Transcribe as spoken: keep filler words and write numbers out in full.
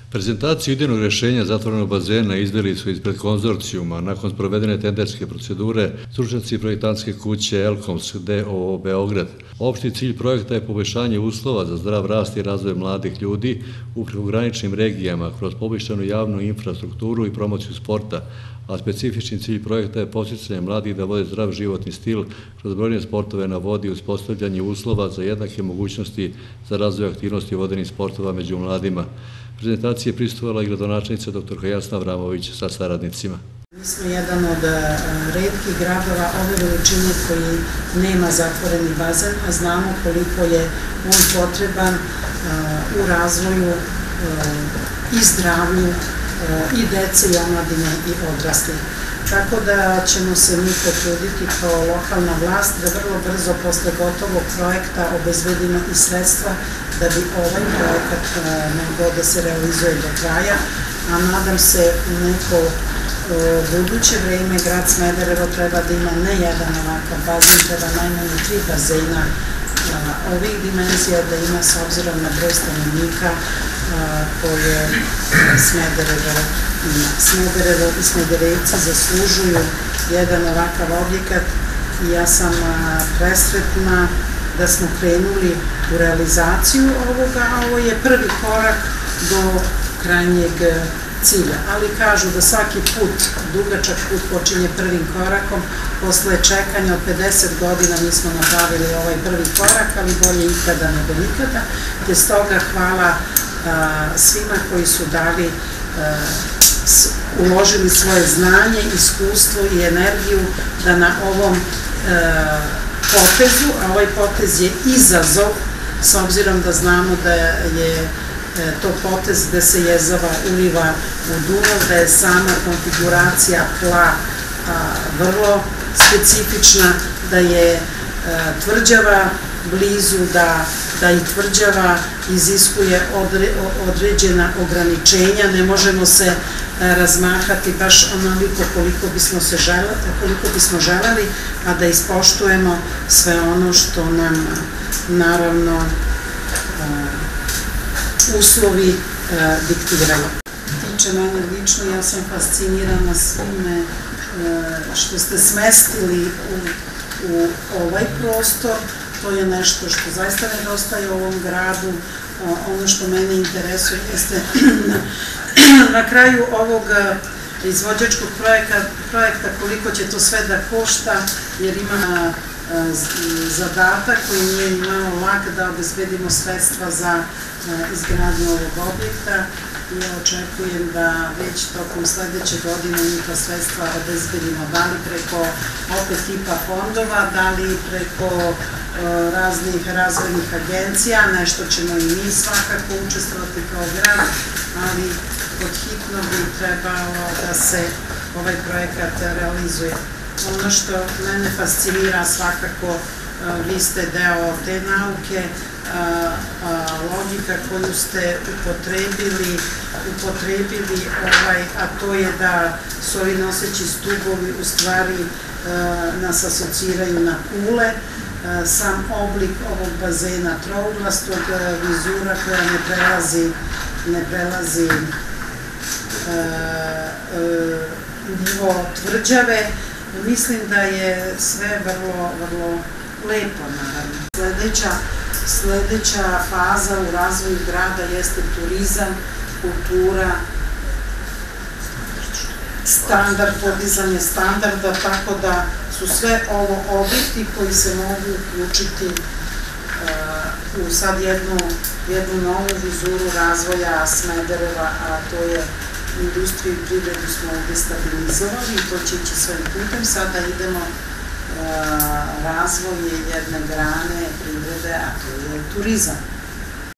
Prezentaciju idejnog rešenja zatvorenog bazena izveli su ispred konzorcijuma. Nakon sprovedene tenderske procedure, stručnjaci projektantske kuće Elkoms d o o Beograd. Opšti cilj projekta je poboljšanje uslova za zdrav rast i razvoj mladih ljudi u prekograničnim regijama kroz poboljšanu javnu infrastrukturu i promociju sporta, a specifični cilj projekta je podsticanje mladih da vode zdrav životni stil kroz brojne sportove na vodi i uspostavljanje uslova za jednake mogućnosti za razvoj aktivnosti vodenih sportova među mladima. Prezentacije prisutovala i gradonačelnica doktorka Jasna Avramović sa saradnicima. Mi smo jedan od retkih gradova ove veličine koji nema zatvoreni bazen, a znamo koliko je on potreban u razvoju i zdravlju i dece i omladine i odraslih. Tako da ćemo se mi potruditi kao lokalna vlast da vrlo brzo posle gotovog projekta obezbedimo i sredstva da bi ovaj projekat mogao da se realizuje do kraja, a nadam se u neko buduće vreme grad Smederevo treba da ima ne jedan ovakav bazen, treba najmanje tri bazena ovih dimenzija da ima s obzirom na broj stanovnika koje Smederevo ima. Smederevo i Smederevci zaslužuju jedan ovakav objekat i ja sam presretna da smo krenuli u realizaciju ovoga, a ovo je prvi korak do krajnjeg cilja. Ali kažu da svaki put, dugačak put počinje prvim korakom, posle čekanja od pedeset godina mi smo napravili ovaj prvi korak, ali bolje ikada nego nikada, te stoga hvala svima koji su dali, uložili svoje znanje, iskustvo i energiju da na ovom potezu, a ovaj potez je izazov, s obzirom da znamo da je to potez gde se jezava uliva u Dunav, da je sama konfiguracija tla vrlo specifična, da je tvrđava blizu, da i tvrđava iziskuje određena ograničenja, ne možemo se razmahati baš onoliko koliko bismo želeli, a da ispoštujemo sve ono što nam naravno uslovi diktiraju. Tiče mene lično, ja sam fascinirana svime što ste smestili u ovaj prostor. To je nešto što zaista nedostaje u ovom gradu. Ono što mene interesuje jeste na kraju ovog izvođačkog projekta koliko će to sve da košta, jer ima zadatak koji nije imao lak da obezbedimo sredstva za izgradnju ovog objekta i ja očekujem da već tokom sledeće godine mi ta sredstva obezbedimo, da li preko opet tipa fondova, da li preko raznih razvojnih agencija, nešto ćemo i mi svakako učestvovati kao grad, ali pod hitno bi trebalo da se ovaj projekat realizuje. Ono što mene fascinira svakako, vi ste deo te nauke, logika koju ste upotrebili, upotrebili, a to je da su ovi noseći stubovi u stvari nas asociraju na kule, sam oblik ovog bazena trouglastog, vizura koja ne prelazi, ne prelazi nivo tvrđave. Mislim da je sve vrlo, vrlo lepo, naravno. Sledeća, sledeća faza u razvoju grada jeste turizam, kultura, standard, podizanje standarda, tako da su sve ovo objekti koji se mogu uključiti u sad jednu novu vizuru razvoja Smedereva, a to je industriju i privredu smo ovdje stabilizovali i to će ići svojim putem. Sada idemo razvoje jedne grane privrede, a to je turizam.